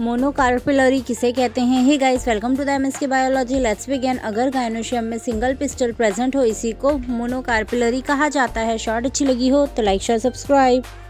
Monocarpellary किसे कहते हैं? Hey guys, welcome to the MSK biology. Let's begin. अगर गायनोशियम में सिंगल पिस्टल प्रेजेंट हो, इसी को मोनोकार्पिलरी कहा जाता है। शॉर्ट अच्छी लगी हो तो लाइक शेयर सब्सक्राइब।